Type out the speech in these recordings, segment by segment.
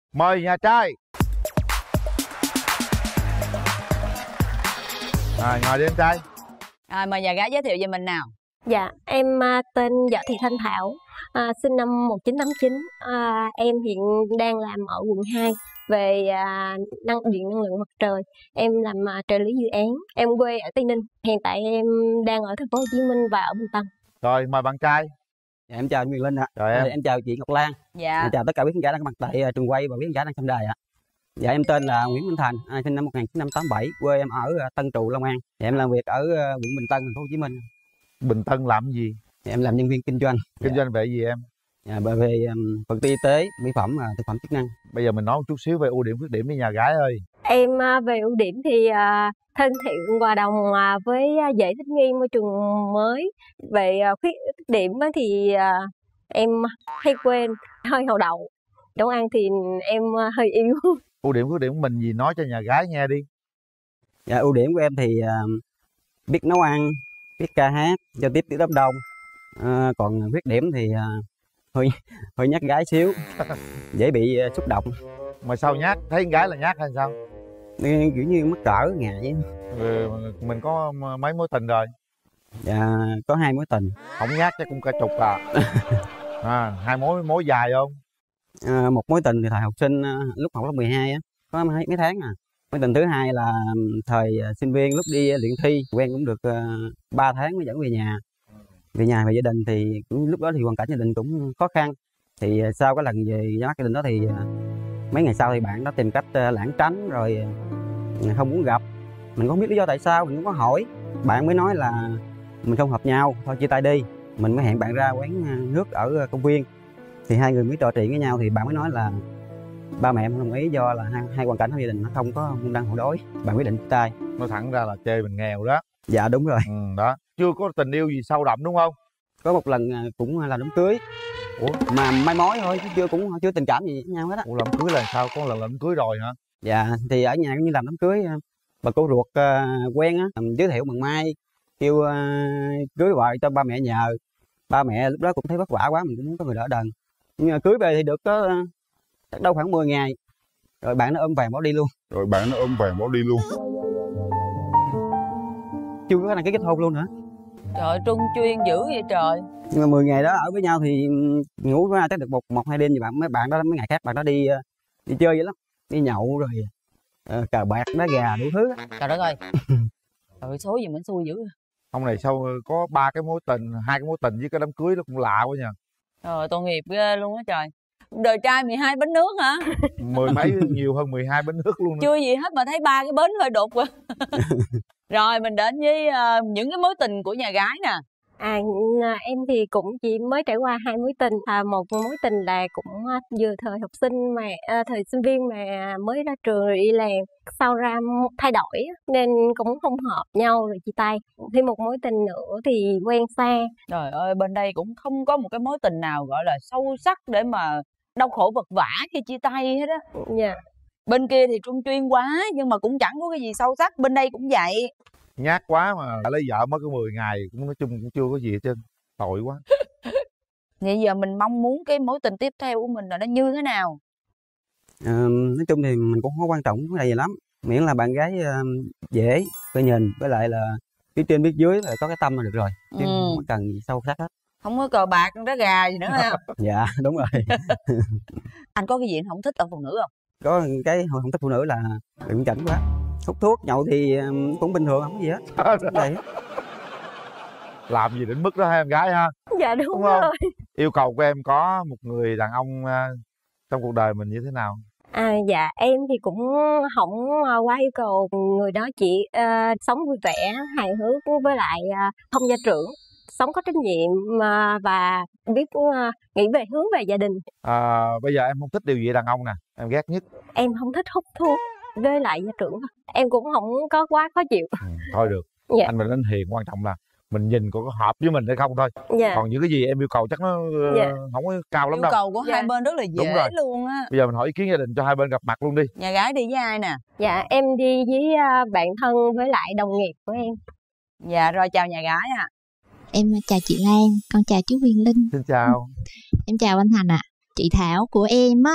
Mời nhà trai. Ngồi đi em trai. Mời nhà gái giới thiệu về mình nào. Dạ, em tên Võ Thị Thanh Thảo, sinh năm 1989. Em hiện đang làm ở quận 2 về điện năng lượng mặt trời. Em làm trợ lý dự án. Em quê ở Tây Ninh. Hiện tại em đang ở thành phố Hồ Chí Minh và ở Bình Tân. Rồi mời bạn trai. Dạ, em chào anh Quyền Linh ạ. Rồi em chào chị Ngọc Lan. Dạ. Em chào tất cả quý khán giả đang có mặt tại trường quay và quý khán giả đang xem đài ạ. Dạ, em tên là Nguyễn Minh Thành, sinh năm 1987, quê em ở Tân Trụ, Long An. Dạ, em làm việc ở quận Bình Tân, thành phố Hồ Chí Minh. Bình Tân làm gì? Dạ, em làm nhân viên kinh doanh. Kinh doanh về gì em? Dạ, về vật tư y tế, mỹ phẩm và thực phẩm chức năng. Bây giờ mình nói một chút xíu về ưu điểm khuyết điểm với nhà gái ơi. Em về ưu điểm thì thân thiện, hòa đồng với dễ thích nghi môi trường mới. Về khuyết điểm thì em hay quên, hơi hậu đậu. Nấu ăn thì em hơi yếu. Ưu điểm khuyết điểm của mình gì nói cho nhà gái nghe đi. Dạ, ưu điểm của em thì biết nấu ăn, biết ca hát, giao tiếp đám đông. Còn khuyết điểm thì hơi nhát gái xíu, dễ bị xúc động. Mà sao nhát? Thấy con gái là nhát hay sao? Kiểu như mắc cỡ ngại. Mình có mấy mối tình rồi? Dạ, có 2 mối tình. Không nhát chắc cũng cả chục à. 2 mối dài không? Một mối tình thì thời học sinh lúc học lớp 12 á, có mấy tháng à. Mối tình thứ hai là thời sinh viên lúc đi luyện thi, quen cũng được 3 tháng mới dẫn về nhà. Về gia đình thì lúc đó thì hoàn cảnh gia đình cũng khó khăn. Thì sau cái lần về gia đình đó thì mấy ngày sau thì bạn đó tìm cách lảng tránh rồi không muốn gặp. Mình không biết lý do tại sao, mình cũng có hỏi. Bạn mới nói là mình không hợp nhau, thôi chia tay đi. Mình mới hẹn bạn ra quán nước ở công viên. Thì hai người mới trò chuyện với nhau thì bạn mới nói là ba mẹ em không đồng ý do là hai hoàn cảnh của gia đình nó không có môn đăng hộ đối. Bạn quyết định chia tay. Nói thẳng ra là chê mình nghèo đó. Dạ đúng rồi. Đó. Chưa có tình yêu gì sâu đậm đúng không? Có một lần cũng làm đám cưới. Ủa? Mà mai mối thôi chứ chưa tình cảm gì với nhau hết á. Ủa, làm cưới là sao? Có lần làm cưới rồi hả? Dạ, thì ở nhà cũng như làm đám cưới, bà cô ruột quen á, giới thiệu bằng mai, kêu cưới vợ cho ba mẹ nhờ. Ba mẹ lúc đó cũng thấy vất vả quá, mình cũng muốn có người đỡ đần. Nhưng mà cưới về thì được có chắc đâu khoảng 10 ngày. Rồi bạn nó ôm vàng bỏ đi luôn. Chưa có khả năng kết hôn luôn nữa. Trời, trung chuyên dữ vậy trời. Nhưng mà 10 ngày đó ở với nhau thì ngủ với ai chắc được một hai đêm. Thì mấy bạn đó mấy ngày khác bạn đó đi chơi vậy lắm, đi nhậu rồi cờ bạc đá gà đủ thứ. Trời đất ơi. Trời, số gì mình xui dữ. Ông này sao có 3 cái mối tình, 2 cái mối tình với cái đám cưới nó cũng lạ quá nha. Trời, tội nghiệp ghê luôn á trời. Đời trai 12 bánh nước hả? 10 mấy nhiều hơn 12 bánh nước luôn đó. Chưa gì hết mà thấy 3 cái bến hơi đột quá. Rồi mình đến với những cái mối tình của nhà gái nè. Em thì cũng chỉ mới trải qua 2 mối tình. Một mối tình là cũng vừa thời học sinh mà thời sinh viên mà mới ra trường rồi đi làm, sau ra thay đổi nên cũng không hợp nhau rồi chia tay. Thêm một mối tình nữa thì quen xa. Trời ơi, bên đây cũng không có một cái mối tình nào gọi là sâu sắc để mà đau khổ vật vã khi chia tay hết á. Dạ. Bên kia thì trung chuyên quá nhưng mà cũng chẳng có cái gì sâu sắc. Bên đây cũng vậy. Nhát quá mà lấy vợ mới có 10 ngày cũng nói chung cũng chưa có gì hết trơn. Tội quá. Vậy giờ mình mong muốn cái mối tình tiếp theo của mình là nó như thế nào? Nói chung thì mình cũng không có quan trọng cái này gì lắm, miễn là bạn gái dễ coi nhìn, với lại là biết trên biết dưới là có cái tâm là được rồi, chứ không có cần gì sâu sắc hết. Không có cờ bạc đá gà gì nữa ha. Dạ đúng rồi. Anh có cái gì anh không thích ở phụ nữ không? Có cái hồi không thích phụ nữ là đừng chảnh quá, hút thuốc nhậu thì cũng bình thường, không có gì hết. Vậy làm gì đến mức đó hai em gái ha? Dạ đúng không? rồi. Yêu cầu của em có một người đàn ông trong cuộc đời mình như thế nào? Dạ em thì cũng không quá yêu cầu người đó, chỉ sống vui vẻ, hài hước, với lại không gia trưởng, sống có trách nhiệm và biết nghĩ về hướng về gia đình. Bây giờ em không thích điều gì đàn ông nè, em ghét nhất? Em không thích hút thuốc với lại gia trưởng. Em cũng không có quá khó chịu. Thôi được. Dạ. Anh mình đến hiền, quan trọng là mình nhìn có hợp với mình hay không thôi. Dạ. Còn những cái gì em yêu cầu chắc nó không có cao lắm đâu. Yêu cầu của hai bên rất là dễ luôn á. Bây giờ mình hỏi ý kiến gia đình cho hai bên gặp mặt luôn đi. Nhà gái đi với ai nè? Dạ em đi với bạn thân với lại đồng nghiệp của em. Dạ rồi, chào nhà gái ạ. Em chào chị Lan, con chào chú Quyền Linh. Xin chào. Em chào anh Thành ạ. Chị Thảo của em á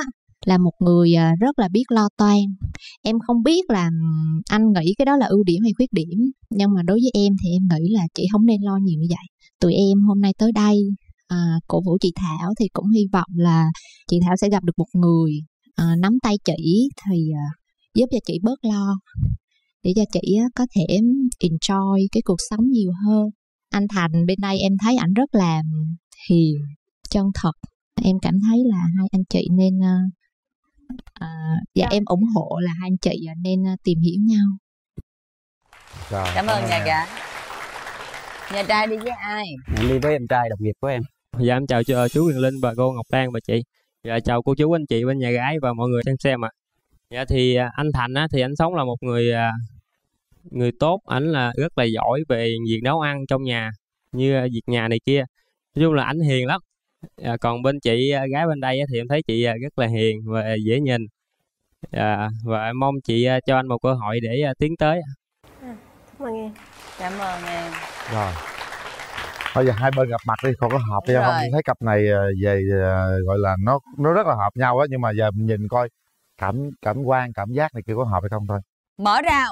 là một người rất là biết lo toan. Em không biết là anh nghĩ cái đó là ưu điểm hay khuyết điểm, nhưng mà đối với em thì em nghĩ là chị không nên lo nhiều như vậy. Tụi em hôm nay tới đây cổ vũ chị Thảo thì cũng hy vọng là chị Thảo sẽ gặp được một người nắm tay chị thì giúp cho chị bớt lo, để cho chị có thể enjoy cái cuộc sống nhiều hơn. Anh Thành bên đây em thấy ảnh rất là hiền, chân thật. Em cảm thấy là hai anh chị nên và em ủng hộ là hai anh chị nên tìm hiểu nhau. Rồi, Cảm ơn nhà gái. Nhà trai đi với ai? Em đi với em trai đồng nghiệp của em. Dạ em chào chú Quyền Linh và cô Ngọc Lan và chị. Dạ chào cô chú anh chị bên nhà gái và mọi người đang xem ạ. Dạ thì anh Thành á, thì anh sống là một người tốt, ảnh là rất là giỏi về việc nấu ăn trong nhà, như việc nhà này kia. Nói chung là ảnh hiền lắm. Còn bên chị gái bên đây á, thì em thấy chị rất là hiền và dễ nhìn. Và em mong chị cho anh một cơ hội để tiến tới. Cảm ơn em. Cảm ơn em. rồi. Bây giờ hai bên gặp mặt đi, còn có hợp hay Đúng không? rồi. Em thấy cặp này về gọi là nó rất là hợp nhau á, nhưng mà giờ mình nhìn coi cảm quan, cảm giác này kia có hợp hay không thôi. Mở rào.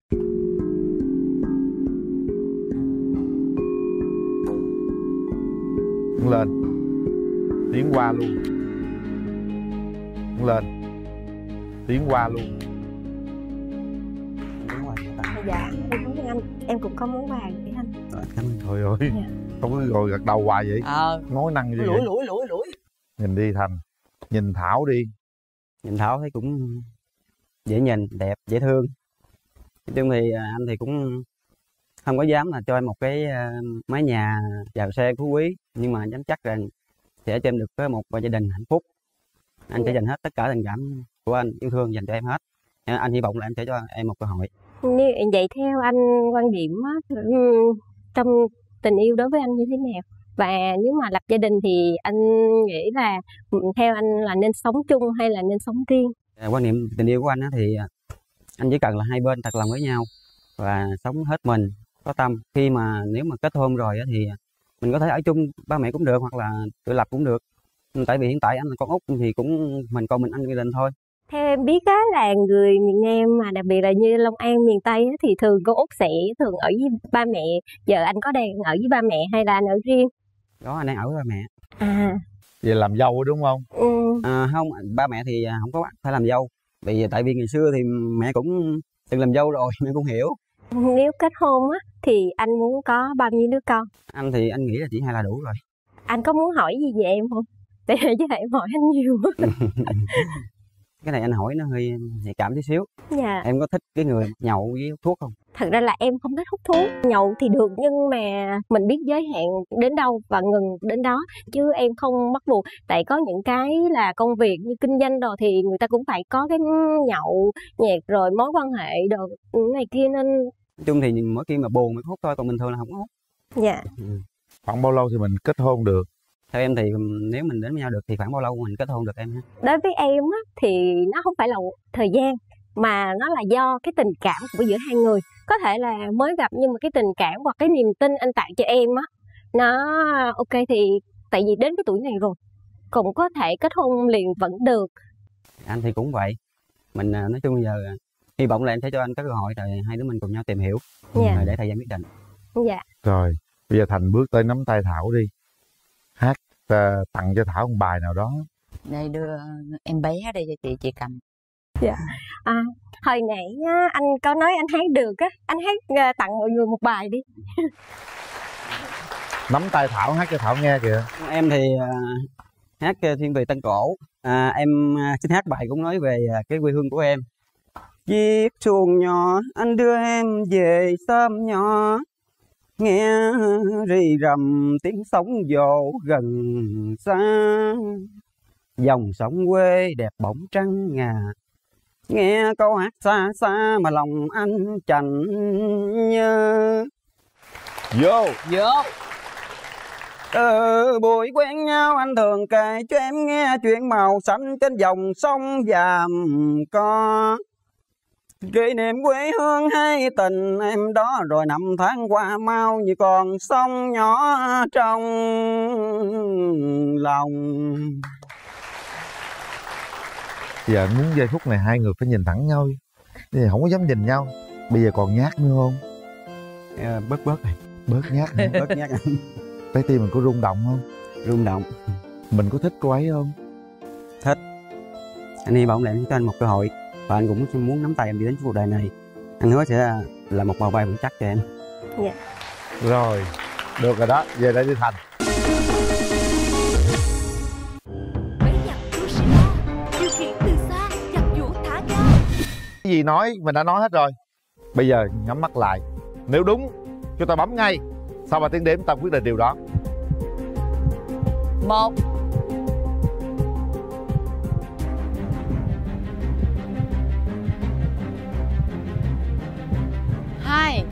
Đứng lên, tiến qua luôn. Đứng lên, tiến qua luôn. Dạ, em cảm ơn anh. Em cũng có món quà để anh. Cảm ơn. Thôi ơi, Dạ. không có ngồi gật đầu hoài vậy. Nói năng gì vậy? Lủi. Nhìn đi Thành, nhìn Thảo đi. Nhìn Thảo thấy cũng dễ nhìn, đẹp, dễ thương. Nói chung thì anh thì cũng không có dám là cho em một cái mái nhà giàu xe phú quý, nhưng mà dám chắc rằng sẽ cho em được với một gia đình hạnh phúc. Anh sẽ dành hết tất cả tình cảm của anh yêu thương dành cho em hết. Anh hy vọng là em sẽ cho em một cơ hội. Như vậy theo anh quan điểm á, trong tình yêu đối với anh như thế nào? Và nếu mà lập gia đình thì anh nghĩ là theo anh là nên sống chung hay là nên sống riêng? Quan niệm tình yêu của anh á, thì anh chỉ cần là hai bên thật lòng với nhau và sống hết mình, có tâm. Khi mà nếu mà kết hôn rồi á, thì mình có thể ở chung ba mẹ cũng được, hoặc là tự lập cũng được. Tại vì hiện tại anh là con út thì cũng còn mình anh gia đình thôi. Theo em biết á, là người miền Nam mà đặc biệt là như Long An miền Tây á, thì thường con út sẽ thường ở với ba mẹ. Giờ anh có đang ở với ba mẹ hay là anh ở riêng? Đó, anh đang ở với ba mẹ. Vậy làm dâu đúng không? Không, ba mẹ thì không có phải làm dâu. Tại vì ngày xưa thì mẹ cũng từng làm dâu rồi, mẹ cũng hiểu. Nếu kết hôn á thì anh muốn có bao nhiêu đứa con? Anh thì anh nghĩ là chỉ 2 là đủ rồi. Anh có muốn hỏi gì về em không? Tại chứ em hỏi anh nhiều. Cái này anh hỏi nó hơi nhạy cảm tí xíu. Dạ. Em có thích cái người nhậu với hút thuốc không? Thật ra là em không thích hút thuốc. Nhậu thì được nhưng mà mình biết giới hạn đến đâu và ngừng đến đó. Chứ em không bắt buộc. Tại có những cái là công việc như kinh doanh rồi thì người ta cũng phải có cái nhậu nhẹt rồi mối quan hệ đồ này kia nên... Nói chung thì mỗi khi mà buồn mới hút thôi, còn bình thường là không có hút. Dạ. Khoảng bao lâu thì mình kết hôn được? Theo em thì nếu mình đến với nhau được thì khoảng bao lâu mình kết hôn được em ha? Đối với em á, thì nó không phải là thời gian mà nó là do cái tình cảm của giữa hai người. Có thể là mới gặp nhưng mà cái tình cảm hoặc cái niềm tin anh tạo cho em á, nó ok thì tại vì đến cái tuổi này rồi cũng có thể kết hôn liền vẫn được. Anh thì cũng vậy. Mình nói chung giờ hy vọng là em sẽ cho anh có cơ hội rồi hai đứa mình cùng nhau tìm hiểu. Dạ. Để thời gian quyết định. Dạ. Rồi, bây giờ Thành bước tới nắm tay Thảo đi. Hát tặng cho Thảo một bài nào đó. Đây đưa em bé đây cho chị cầm. Dạ. Hồi nãy á, anh có nói anh hát được á, anh hát tặng mọi người một bài đi. Nắm tay Thảo hát cho Thảo nghe kìa. Em thì hát thiên về Tân Cổ. Em xin hát bài cũng nói về cái quê hương của em. Chiếc xuồng nhỏ anh đưa em về sớm nhỏ, nghe rì rầm tiếng sóng dỗ gần xa, dòng sông quê đẹp bóng trắng ngà, nghe câu hát xa xa mà lòng anh chẳng nhớ. Vô. Buổi quen nhau anh thường kể cho em nghe chuyện màu xanh trên dòng sông Vàm Co, kỷ niệm quê hương hay tình em đó, rồi năm tháng qua mau như con sông nhỏ trong lòng. Giờ muốn giây phút này hai người phải nhìn thẳng nhau, bây giờ không có dám nhìn nhau. Bây giờ còn nhát nữa không? Bớt rồi. Bớt nhát nữa. Bớt nhát. Trái tim mình có rung động không? Rung động. Mình có thích cô ấy không? Thích. Anh hy vọng là em cho anh một cơ hội, và anh cũng muốn nắm tay em đi đến cuộc đời này. Anh hứa sẽ là một bờ vai vững chắc cho em. Dạ. Rồi, được rồi đó, về đây đi Thành. Bấy nhặt chú sĩ la, điều khiển từ xa, giặt vũ thả ga. Cái gì nói mình đã nói hết rồi. Bây giờ nhắm mắt lại, nếu đúng chúng ta bấm ngay. Sau 3 tiếng đếm ta quyết định điều đó. 1 2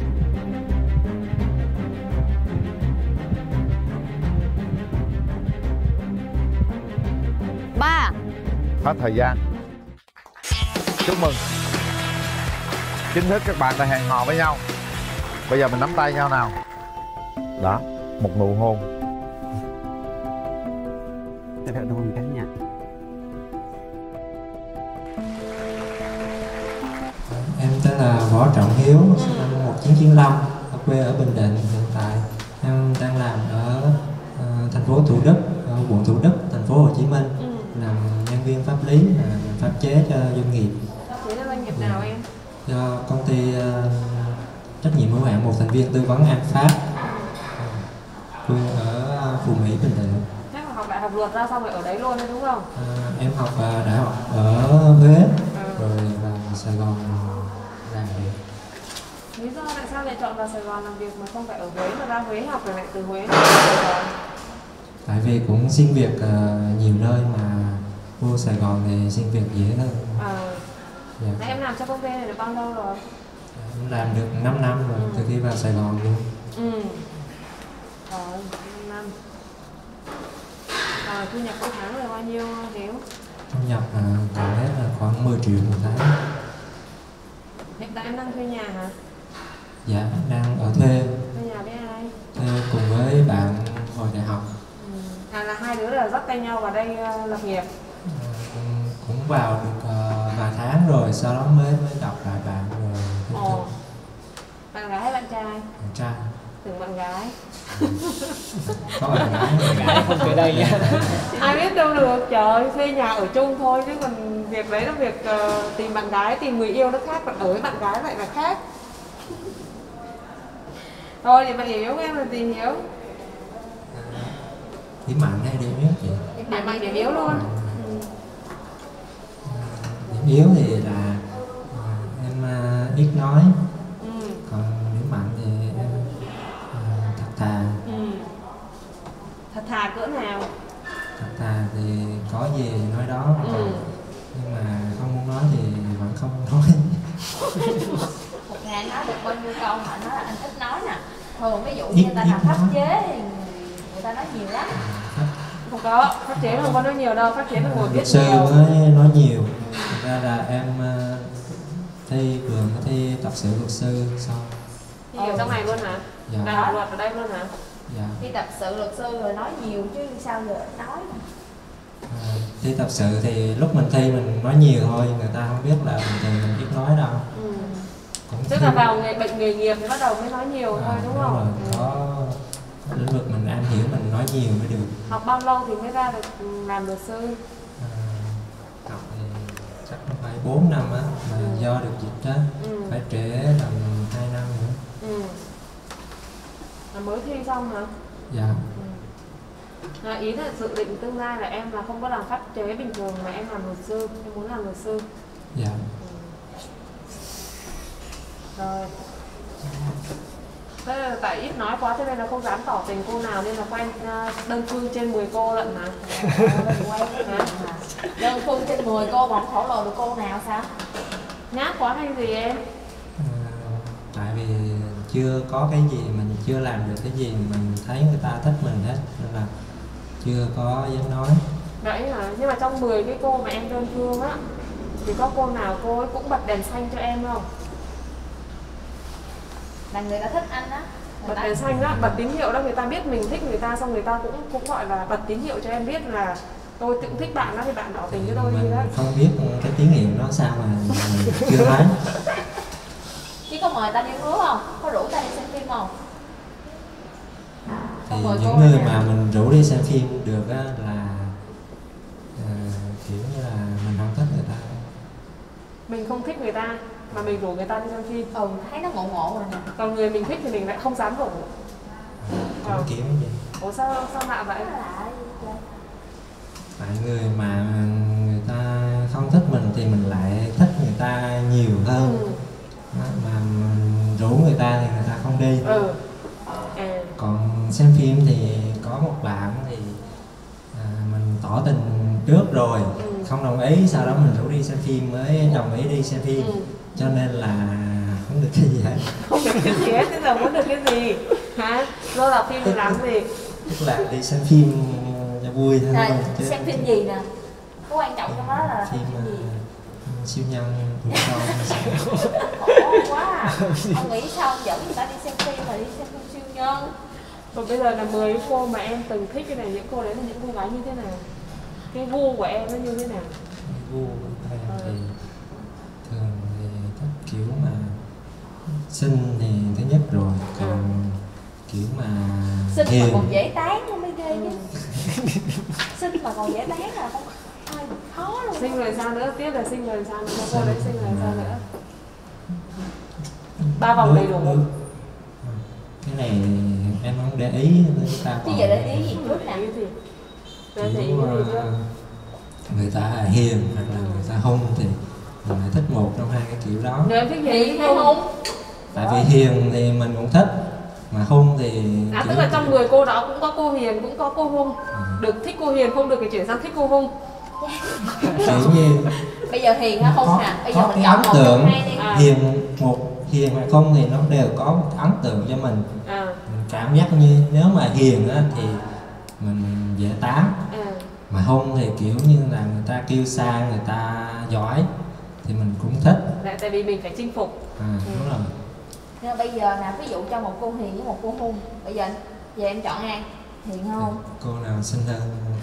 3. Hết thời gian. Chúc mừng, chính thức các bạn đã hẹn hò với nhau. Bây giờ mình nắm tay nhau nào. Đó, một nụ hôn. Để đợi tôi một cái nha. Em tên là Võ Trọng Hiếu, sinh năm 1995, ở quê ở Bình Định. Hiện tại em đang làm ở thành phố Thủ Đức, ở quận Thủ Đức, thành phố Hồ Chí Minh, làm nhân viên pháp lý, làm pháp chế cho doanh nghiệp. Pháp chế cho doanh nghiệp nào em? Do công ty trách nhiệm hữu hạn một thành viên tư vấn An Phát, quê ở Phú Mỹ, Bình Định. Thế mà học đại học luật ra xong rồi ở đấy luôn đấy đúng không? Em học đại học ở Huế, rồi vào Sài Gòn làm việc. Lý do tại sao lại chọn vào Sài Gòn làm việc mà không phải ở Huế, mà ra Huế học rồi lại từ Huế đến Sài Gòn? Tại vì cũng xin việc nhiều nơi, mà vô Sài Gòn thì xin việc dễ hơn. Dạ. Thế em làm cho công ty này được bao lâu rồi? Em làm được 5 năm rồi, từ khi vào Sài Gòn luôn. Rồi, 5 năm. Rồi, thu nhập mỗi tháng là bao nhiêu Hiếu? Thu nhập còn hết là khoảng 10 triệu một tháng. Hiện tại em đang thuê nhà hả? Dạ, đang ở thuê. Thuê nhà với ai? Thuê cùng với bạn hồi đại học. Là hai đứa là dắt tay nhau vào đây lập nghiệp? Cũng vào được vài tháng rồi, sau đó mới gặp lại bạn rồi. Bạn gái hay bạn trai? Bạn trai. Tưởng bạn gái. Có bạn gái không về đây nha. Ai biết đâu được, trời, thuê nhà ở chung thôi, chứ còn việc đấy là việc tìm bạn gái, tìm người yêu nó khác, còn ở với bạn gái lại là khác. Thôi thì bạn Hiếu, em là gì Hiếu? Điểm mạnh hay điểm yếu chị? Điểm mạnh điểm yếu luôn. Điểm yếu thì là em ít nói. Còn điểm mạnh thì em thật thà. Thật thà cỡ nào? Thật thà thì có gì nói đó. Nhưng mà không muốn nói thì vẫn không nói. Một ngày nói được bao nhiêu câu mà nói là anh thích nói nè. Thường ví dụ như người ta làm pháp chế thì người ta nói nhiều lắm. Không có, pháp chế không có nói nhiều đâu, pháp chế là ngồi viết Luật sư nhiều. nói nhiều. Thật ra là em thi tập sự luật sư xong. Thi ở trong này luôn hả? Dạ. Đại học luật ở đây luôn hả? Dạ. Thi tập sự luật sư rồi nói nhiều chứ sao giờ nói mà. Thi tập sự thì lúc mình thi mình nói nhiều thôi, người ta không biết là bình thường mình ít nói đâu. Tức là vào bệnh nghề nghiệp thì bắt đầu mới nói nhiều thôi đúng không? Rồi, có lĩnh vực mình am hiểu mình nói nhiều mới được. Học bao lâu thì mới ra được làm luật sư? Học thì chắc phải 4 năm á, mà do được dịch á, phải trễ tầm 2 năm nữa. Là mới thi xong hả? Dạ. Ý là dự định tương lai là em là không có làm pháp chế bình thường mà em làm luật sư, em muốn làm luật sư. Dạ. Rồi. Thế là tại ít nói quá cho nên là không dám tỏ tình cô nào nên là quen đơn phương trên 10 cô lận mà. Đơn phương trên 10 cô mà không thổ lộ được cô nào sao? Nhát quá hay gì em? Tại vì chưa có cái gì, mình chưa làm được cái gì mình thấy người ta thích mình hết, nên là chưa có dám nói. Vậy hả? Nhưng mà trong 10 cái cô mà em đơn phương á thì có cô nào cô ấy cũng bật đèn xanh cho em không? Là người ta thích anh á. Bật đèn xanh đó, bật tín hiệu đó, người ta biết mình thích người ta xong người ta cũng gọi là bật tín hiệu cho em biết là tôi cũng thích bạn đó thì bạn tỏ tình với tôi mình như đó. không biết cái tín hiệu nó sao mà mình chưa thấy. Chứ có mời ta đi hứa không? Có rủ ta đi xem phim không? Thì mời những cô người nè. mà mình rủ đi xem phim được á là kiểu như là mình không thích người ta. Mình không thích người ta mà mình rủ người ta đi xem phim. Thấy nó ngộ ngộ rồi nè. Còn người mình thích thì mình lại không dám rủ. Cũng kiểu như vậy. Ủa sao lạ vậy? Tại người mà người ta không thích mình thì mình lại thích người ta nhiều hơn. Đó, mà mình rủ người ta thì người ta không đi. Còn xem phim thì có một bạn thì mình tỏ tình trước rồi, không đồng ý, sau đó mình rủ đi xem phim mới đồng ý đi xem phim. Cho nên là không được cái gì hết. Không được cái gì hết, thế giờ muốn được cái gì? Hả? Lo là phim thì làm gì? Tức là đi xem phim cho vui thôi. Chứ xem phim gì nè? Có quan trọng trong đó là phim gì? Siêu nhân, Vũ Công. Khổ quá à. Ông nghĩ sao ông dẫn người ta đi xem phim mà đi xem phim siêu nhân? Còn bây giờ là 10 cô mà em từng thích cái này, những cô đấy là những cô gái như thế nào? Cái gu của em nó như thế nào? Gu của em thì thường thì thích kiểu mà xinh thì thứ nhất rồi, còn kiểu mà xinh hiền. mà còn dễ tán nó mới ghê chứ. Xinh mà còn dễ tán là không ai khó luôn. Xinh rồi sao nữa? Tiếp là xinh rồi sao nữa? Cô đấy xinh rồi sao nữa? 3 vòng đầy đủ. Cái này em không để ý. Chứ giờ để ý gì trước nè? Kiểu người ta hiền hoặc là người ta hung thì mình lại thích một trong hai cái kiểu đó. Người em thích hiền hay hung? Tại vì hiền thì mình cũng thích, mà hung thì tức là trong 10 cô đó cũng có cô hiền, cũng có cô hung. Được thích cô hiền, không được thì chuyển sang thích cô hung. Kiểu như bây giờ hiền hay hung nè? Bây giờ mình cái chọn ấn một tượng trong hai đi. hiền hay không thì nó đều có một ấn tượng cho mình. Mình cảm giác như nếu mà hiền á thì mình dễ tán, mà hung thì kiểu như là người ta kiêu sa, người ta giỏi thì mình cũng thích. Tại vì mình phải chinh phục. Đúng rồi. Nhưng bây giờ nè, ví dụ cho một cô hiền với một cô hung, bây giờ em chọn ai? Hiền không? Cô nào xinh hơn?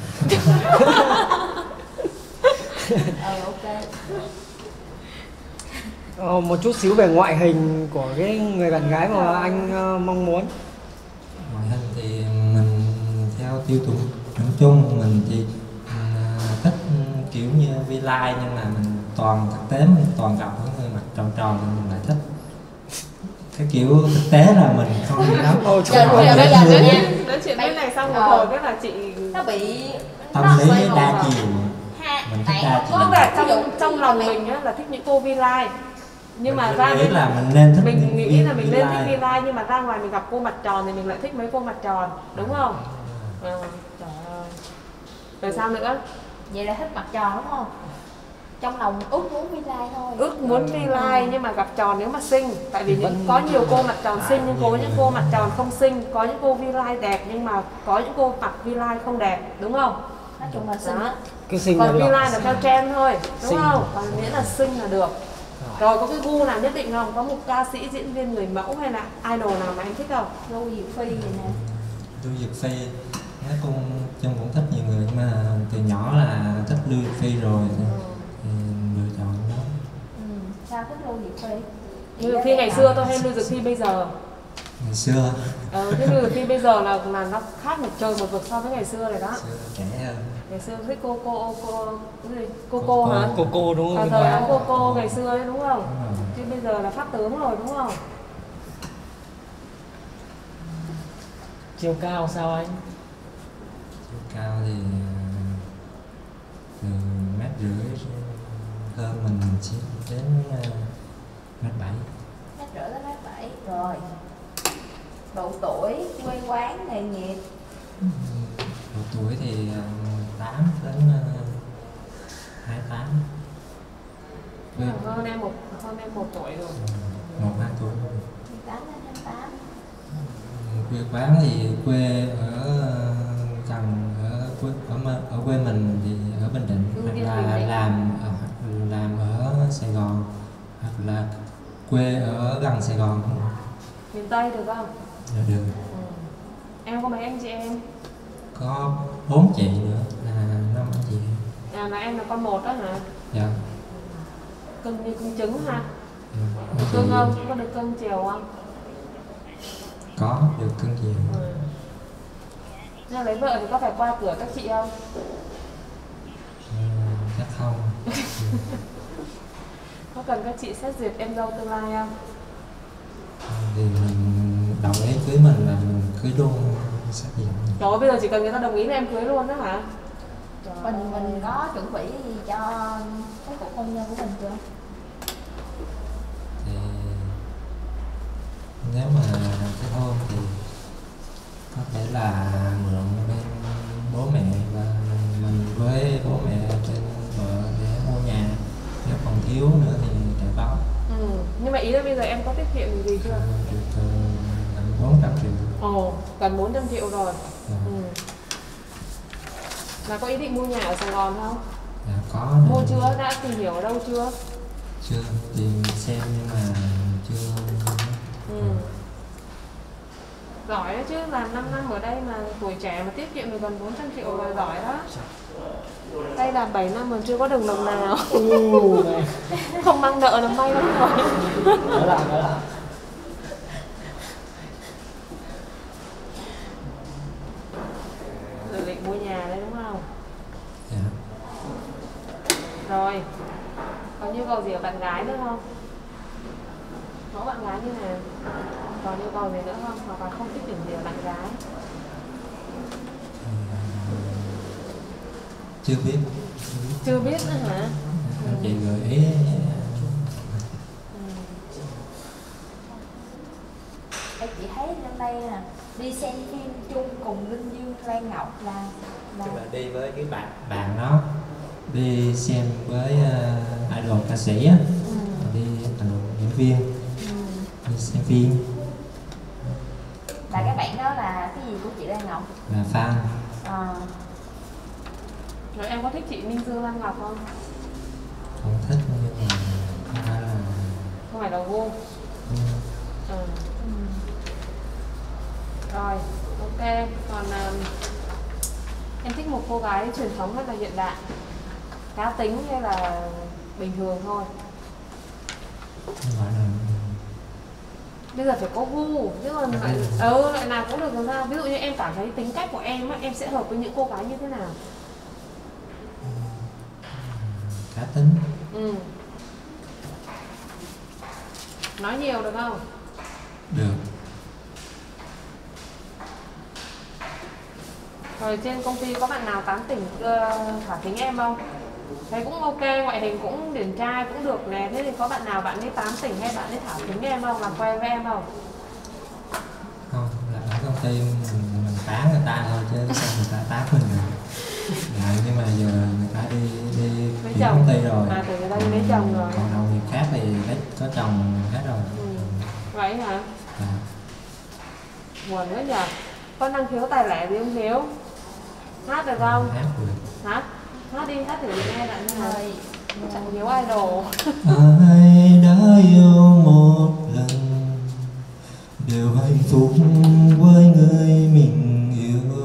Ok. Một chút xíu về ngoại hình của cái người bạn gái mà anh mong muốn. Ngoại hình thì mình theo tiêu chuẩn chung, mình thì thích kiểu như vi like, nhưng mà mình toàn thực tế, mình toàn gặp những người mặt tròn tròn thì mình lại thích. Cái kiểu thực tế là mình không đi lắm. Bây giờ nói chuyện với này xong một hồi cái là chị nó bị tâm lý đa chiều. Mình thích đa chiều. Tức là trong lòng mình á là thích những cô vi like, nhưng mà ra nghĩ là mình nên thích mình nghĩ là mình nên thích like. vi like, nhưng mà ra ngoài mình gặp cô mặt tròn thì mình lại thích mấy cô mặt tròn, đúng không? Trời ơi. Rồi sao nữa? Vậy là thích mặt tròn đúng không? Trong lòng ước muốn vi like thôi. Ước muốn vi like nhưng mà gặp tròn nếu mà xinh. Tại vì có nhiều cô mặt tròn xinh nhưng có những cô mặt tròn không xinh. Có những cô vi like đẹp nhưng mà có những cô mặt vi like không đẹp, đúng không? Nói chung là xinh. Còn vi like là theo trend thôi, đúng không? Còn miễn là xinh là được. Rồi có cái gu nào nhất định không? Có một ca sĩ, diễn viên, người mẫu hay là idol nào mà anh thích không? Lưu Diệu Phi vậy nè. Lưu Diệu Phi, nó cũng thích nhiều người, nhưng mà từ nhỏ là thích Lưu Diệu Phi rồi thì lựa chọn đó. Sao thích Lưu Diệu Phi? Lưu Diệu Phi ngày xưa tôi hay Lưu Diệu Phi bây giờ. Ngày xưa. Thế Lưu Diệu Phi bây giờ là nó khác một trời một vực so với ngày xưa rồi đó. Trẻ hơn. Ngày xưa thích cô hả? Cô đúng không? Thời cô ngày xưa ấy đúng không? Chứ bây giờ là pháp tướng rồi đúng không? Chiều cao sao anh? Chiều cao thì từ 1,5 m hơn mình đến 1,7 m. 1,5 đến 1,7 rồi. Độ tuổi, quê quán, nghề nghiệp. Độ tuổi thì 8 đến 28. Hơn em một tuổi rồi. 1-2 tuổi. 18 đến 28. Quê quán thì quê ở gần ở quê mình thì ở Bình Định, hoặc là làm ở Sài Gòn, hoặc là quê ở gần Sài Gòn. Miền Tây được không? Dạ được. Em có mấy anh chị em? Có 4 chị nữa, là 5 anh chị. À là em là con một đó hả? Dạ. Cưng như cưng trứng ha. Dạ. Cưng không? Có được cưng chiều không? Có được cưng chiều. Nếu lấy vợ thì có phải qua cửa các chị không? Chắc không. Có cần các chị xét duyệt em dâu tương lai không? Thì mình đồng ý cưới mình là mình cưới luôn xét duyệt. Trời ơi, bây giờ chỉ cần người ta đồng ý là em cưới luôn đó hả? Mình có chuẩn bị gì cho cái cuộc hôn nhân của mình chưa? Thì nếu mà kết hôn thì có thể là mượn bên bố mẹ và mình với bố mẹ bên vợ để mua nhà. Nếu còn thiếu nữa thì sẽ có. Nhưng mà ý là bây giờ em có tiết kiệm gì chưa? Được 400 triệu. Ồ, gần 400 triệu rồi. Là có ý định mua nhà ở Sài Gòn không? Dạ có. Mua chưa? Đã tìm hiểu ở đâu chưa? Chưa tìm xem nhưng mà chưa. Giỏi đó chứ, làm 5 năm ở đây mà tuổi trẻ mà tiết kiệm được gần 400 triệu là giỏi đó. Đây làm 7 năm mà chưa có đường đồng nào. Không mang nợ là may lắm rồi. Đó là. Rồi định mua nhà đấy đúng không? Dạ. Rồi, có nhu cầu gì ở bạn gái nữa không? Có bạn gái như nào? Còn nhu cầu gì nữa không? Hoặc là không thích điểm gì ở bạn gái? Chưa biết. Chưa biết nữa hả? Chị gợi ý. Chị thấy năm nay nè đi xem phim chung cùng Linh Dương, Lan Ngọc là Tức là đi với cái bạn đó, đi xem với idol ca sĩ á, đi diễn viên, đi xem phim. Là cái bạn đó là cái gì của chị Lan Ngọc? Là fan. Rồi em có thích chị Minh Dương Lan Ngọc không? Không thích nhưng mà không phải đầu gu. Rồi, ok. Còn em thích một cô gái truyền thống hay là hiện đại? Cá tính hay là bình thường thôi? Bây giờ phải có gu, chứ còn loại nào cũng được làm sao. Ví dụ như em cảm thấy tính cách của em á, em sẽ hợp với những cô gái như thế nào? Cá tính. Nói nhiều được không? Được. Rồi trên công ty có bạn nào tán tỉnh thả thính em không? Thấy cũng ok, ngoại hình cũng điển trai cũng được nè. Thế thì có bạn nào bạn ấy tán tỉnh hay bạn ấy thả thính em không? Làm quen với em không? Không, là ở công ty mình tán người ta thôi chứ sao người ta tán mình rồi. Dạ, nhưng mà giờ người ta đi chuyển công ty rồi. Từ người ta đi lấy chồng rồi. Còn đồng nghiệp khác thì có chồng hết rồi. Vậy hả? Dạ. Buồn quá nhờ. Có năng khiếu tài lẻ gì không Hiếu? Hát được không? Hát được. Hát? Hát đi, hát thử nghe bạn như nào. Chẳng Hiếu idol. Ai đã yêu một lần đều hạnh phúc với người mình yêu.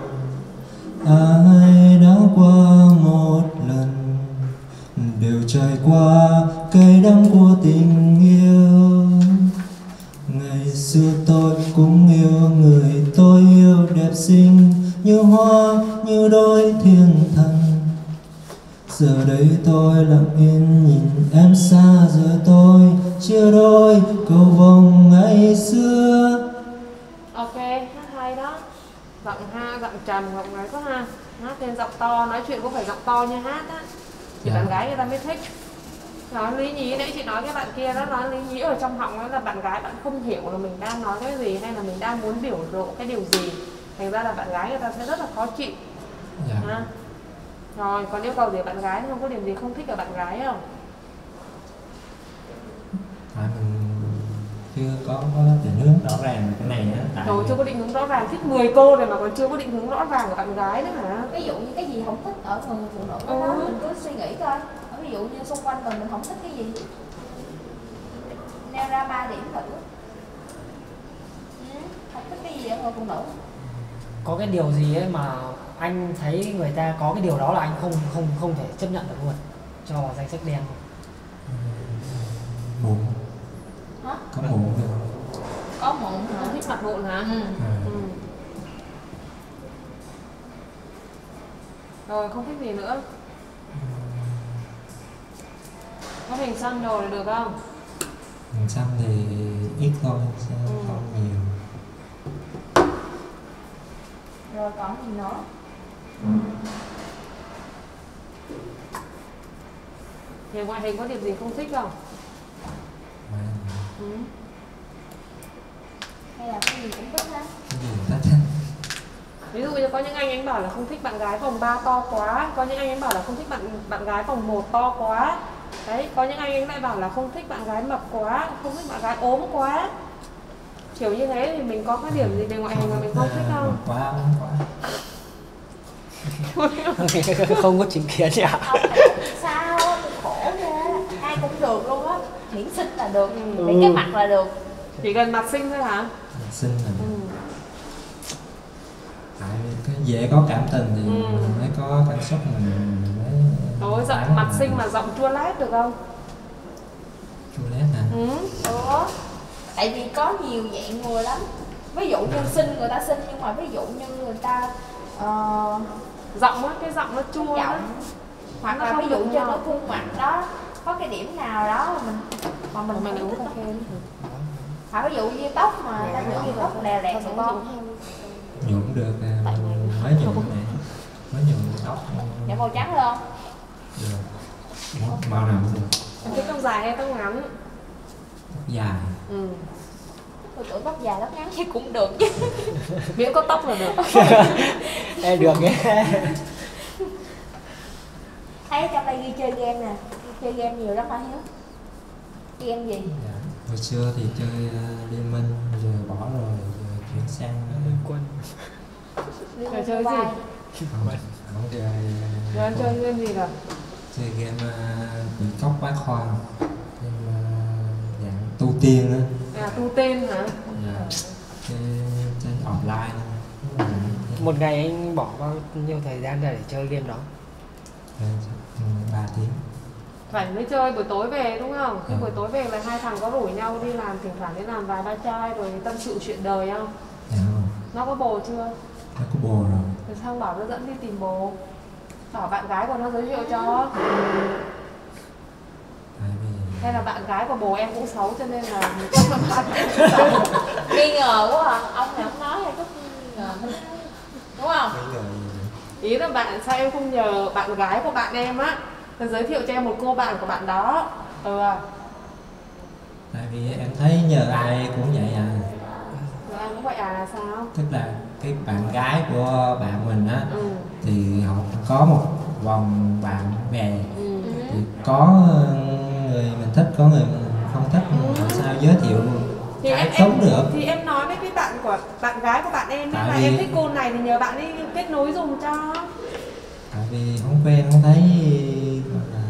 Ai đã qua một lần đều trải qua cay đắng của tình yêu. Ngày xưa tôi cũng yêu người tôi yêu đẹp xinh như hoa như đôi thiên thần. Giờ đây tôi lặng yên nhìn em xa rồi tôi chia đôi cầu vồng ngày xưa. Ok, hát hay đó. Giọng trầm, giọng ấy có ha. Hát lên giọng to, nói chuyện cũng phải giọng to như hát á. Thì bạn gái người ta mới thích. Nói lý nhí, nãy chị nói cái bạn kia đó, nói lý nhí ở trong họng đó là bạn gái bạn không hiểu là mình đang nói cái gì hay là mình đang muốn biểu lộ cái điều gì. Thành ra là bạn gái người ta sẽ rất là khó chịu. Ha? Rồi, còn yêu cầu gì bạn gái, không có điểm gì không thích ở bạn gái không? Mình chưa có định hướng rõ ràng cái này á. Rồi chưa có định hướng rõ ràng, thích 10 cô rồi mà còn chưa có định hướng rõ ràng của bạn gái nữa hả? Ví dụ như cái gì không thích ở người phụ nữ đó, mình cứ suy nghĩ coi. Ví dụ như xung quanh mình không thích cái gì, nêu ra 3 điểm thử. Không thích cái gì ở người phụ nữ? Có cái điều gì ấy mà anh thấy người ta có cái điều đó là anh không thể chấp nhận được luôn, cho vào danh sách đen luôn. Mụn. Hả? Có mụn được. Có mụn hả? Không thích mặt mụn hả? Ừ. Rồi không thích gì nữa. Có hình xăm đồ là được không? Hình xăm thì ít thôi, sẽ không nhiều. Rồi còn gì nữa? Về ngoại hình có điểm gì không thích không? Ừ. Hay là cái gì cũng thích hết? Cái gì cũng thích. Ví dụ như có những anh bảo là không thích bạn gái vòng 3 to quá, có những anh bảo là không thích bạn gái vòng 1 to quá. Đấy, có những anh lại bảo là không thích bạn gái mập quá, không thích bạn gái ốm quá. Kiểu như thế thì mình có cái điểm gì về ngoại hình mà mình không thích không? Quá ốm quá. Không có chính kiến gì ạ. Sao khổ ghê, ai cũng được luôn á, miễn xinh là được, miễn cái mặt là được. Chỉ cần mặt xinh thôi hả? Mặt xinh là tại cái dễ có cảm tình thì mình mới có cảm xúc, mình mới Ôi, giọng mặt xinh mà giọng chua lét được không? Chua lét hả? Tại vì có nhiều dạng người lắm. Ví dụ như xinh, người ta xinh, nhưng mà ví dụ như người ta giọng á, cái giọng nó chua á. Hoặc là ví dụ cho nó khuôn mặt đó có cái điểm nào đó mà mình uống cà phê. hoặc ví dụ như tóc mà ta nghĩ như tóc lè lẹt của con nhuộm được mới nhuộm này, mới nhuộm tóc. dạ màu trắng luôn Được. Màu nào cũng được. Em thích tóc dài hay tóc ngắn? Tóc dài. tôi tưởng tóc dài tóc ngắn thì cũng được chứ. Miễn có tóc là được. Em được nghe. Thấy trong đây ghi chơi game nè, chơi game nhiều lắm hả Hiếu? Game gì? Dạ. Hồi xưa thì chơi Liên Minh, giờ bỏ rồi, giờ chuyển sang Liên Quân. Rồi chơi gì? Không chơi. Rồi anh chơi game gì rồi? Chơi game quỷ cốc bát khoan, game dạng tu tiên á. À, tu tiên hả? Dạ. Chơi trên offline. Một ngày anh bỏ bao nhiêu thời gian ra để chơi game đó? 3 tiếng. Rảnh mới chơi, buổi tối về đúng không? Khi buổi tối về là hai thằng có rủ nhau đi làm, thỉnh thoảng đi làm vài ba chai rồi tâm sự chuyện đời không? Dạ không. Nó có bồ chưa? Nó có bồ rồi. Rồi sao bảo nó dẫn đi tìm bồ? Bảo bạn gái của nó giới thiệu cho. Hay là bạn gái của bồ em cũng xấu cho nên là chắc là bạn nghi ngờ quá à, ông này không nói hay chút nghi ngờ đúng không? Ý là bạn, sao em không nhờ bạn gái của bạn em á giới thiệu cho em một cô bạn của bạn đó. Tại vì em thấy nhờ ai cũng vậy à. Rồi anh cũng vậy à là sao? Tức là cái bạn gái của bạn mình á thì họ có một vòng bạn bè, thì có người mình thích, có người mình không thích, làm sao giới thiệu thì cái em sống được. Thì em nói với cái bạn gái của bạn em là em thích cô này thì nhờ bạn ấy kết nối dùng cho. Tại vì không quen, không thấy gọi là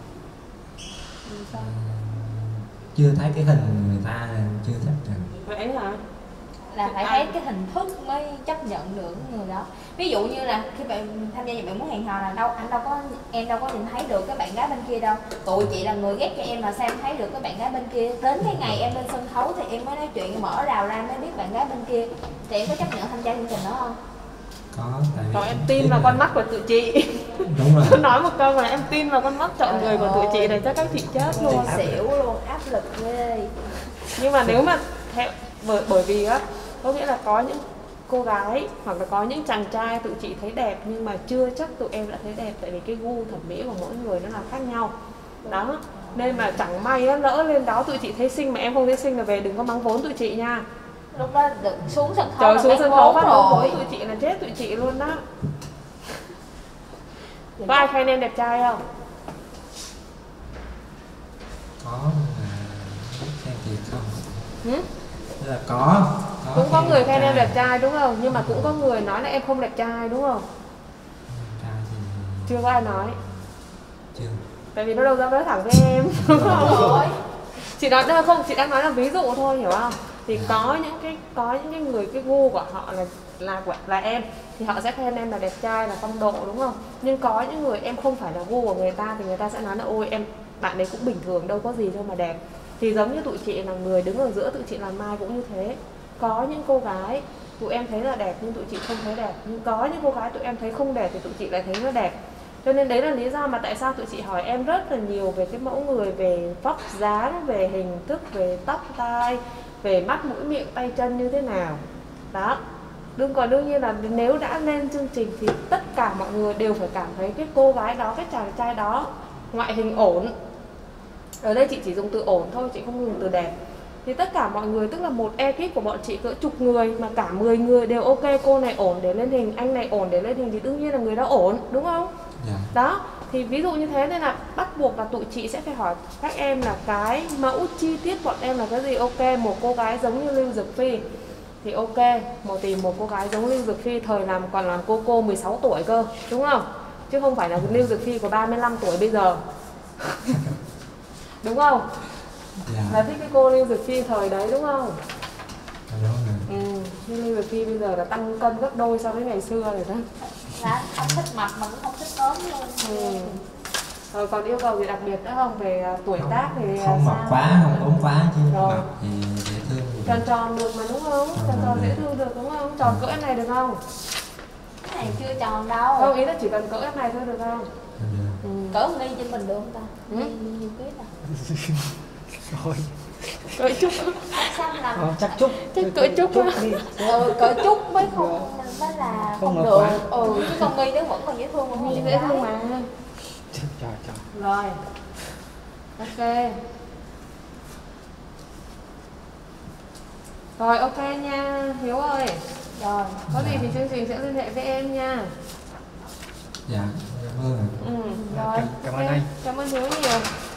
chưa thấy cái hình người ta, chưa thích được. Vậy hả? Là phải thấy cái hình thức mới chấp nhận được người đó. Ví dụ như là khi bạn tham gia bạn muốn hẹn hò là em đâu có nhìn thấy được cái bạn gái bên kia đâu. Tụi chị là người ghét cho em mà sao em thấy được cái bạn gái bên kia. Đến cái ngày em lên sân khấu thì em mới nói chuyện, mở rào ra mới biết bạn gái bên kia. Thì em có chấp nhận tham gia chương trình đó không? Có. Tại vì rồi em tin vào con mắt của tụi chị. Đúng rồi. Tôi nói một câu là em tin vào con mắt chọn người của tụi chị này chắc các chị chết luôn. Xỉu luôn, áp lực ghê. Nhưng mà nếu mà bởi vì á, có nghĩa là có những cô gái hoặc là có những chàng trai tụi chị thấy đẹp nhưng mà chưa chắc tụi em đã thấy đẹp, tại vì cái gu thẩm mỹ của mỗi người nó là khác nhau đó. Nên mà chẳng may á, lỡ lên đó tụi chị thấy xinh mà em không thấy xinh là về đừng có mắng vốn tụi chị nha. Lúc đó được xuống sân khấu. Trời, xuống sân khấu bắt đầu vốn tụi chị là chết tụi chị luôn đó. Có ai khen em đẹp trai không? Có, mà khen thiệt không? Tức là có cũng có người khen em đẹp trai đúng không? Nhưng mà cũng có người nói là em không đẹp trai đúng không? Chưa có ai nói. Chưa. Tại vì nó đâu dám nói thẳng với em. Đúng không? Chị nói không, chị đang nói là ví dụ thôi, hiểu không? Thì có những cái người cái gu của họ là là em thì họ sẽ khen em là đẹp trai, là phong độ, đúng không? Nhưng có những người em không phải là gu của người ta thì người ta sẽ nói là ôi em bạn ấy cũng bình thường, đâu có gì đâu mà đẹp. Thì giống như tụi chị là người đứng ở giữa, tụi chị làm mai cũng như thế. Có những cô gái tụi em thấy là đẹp nhưng tụi chị không thấy đẹp, nhưng có những cô gái tụi em thấy không đẹp thì tụi chị lại thấy nó đẹp. Cho nên đấy là lý do mà tại sao tụi chị hỏi em rất là nhiều về cái mẫu người, về vóc dáng, về hình thức, về tóc tai, về mắt mũi miệng tay chân như thế nào. Đó. Đương nhiên là nếu đã lên chương trình thì tất cả mọi người đều phải cảm thấy cái cô gái đó, cái chàng trai đó ngoại hình ổn. Ở đây chị chỉ dùng từ ổn thôi, chị không dùng từ đẹp. Thì tất cả mọi người, tức là một ekip của bọn chị cỡ chục người mà cả 10 người đều ok, cô này ổn để lên hình, anh này ổn để lên hình thì đương nhiên là người đó ổn, đúng không? Dạ. Đó, thì ví dụ như thế nên là bắt buộc là tụi chị sẽ phải hỏi các em là cái mẫu chi tiết bọn em là cái gì. Ok, một cô gái giống như Lưu Dược Phi thì ok, tìm một cô gái giống Lưu Dược Phi thời còn làm cô 16 tuổi cơ, đúng không? Chứ không phải là Lưu Dược Phi của 35 tuổi bây giờ. Đúng không? Dạ. Là thích cái cô Lưu Dược Phi thời đấy đúng không? Đúng rồi. Nhưng Lưu Dược Phi bây giờ là tăng cân gấp đôi so với ngày xưa rồi đó. Là không thích mập mà cũng không thích ốm luôn. Rồi còn yêu cầu gì đặc biệt nữa không? Về tuổi tác thì không mập quá, không ốm quá chứ rồi. mập thì dễ thương. Tròn tròn được mà đúng không? Tròn dễ thương được đúng không? Tròn cỡ này được không? Cái này chưa tròn đâu. Không, ý là chỉ cần cỡ này thôi được không? Cỡ nghi trên mình được không ta? Nhiều ký ta. Rồi. Cỡ chút. Xăm làm. Chắc chút. Chắc cỡ chút đi. Cỡ chút mới không mới là không được. Chứ con nghi nó vẫn còn dễ thương mà. Dễ thương mà. Trời. Rồi. Ok. Rồi ok nha Hiếu ơi. Rồi, có gì thì chương trình sẽ liên hệ với em nha. Dạ, cảm ơn ạ. Rồi. Cảm ơn anh. Cảm ơn Hiếu nhiều.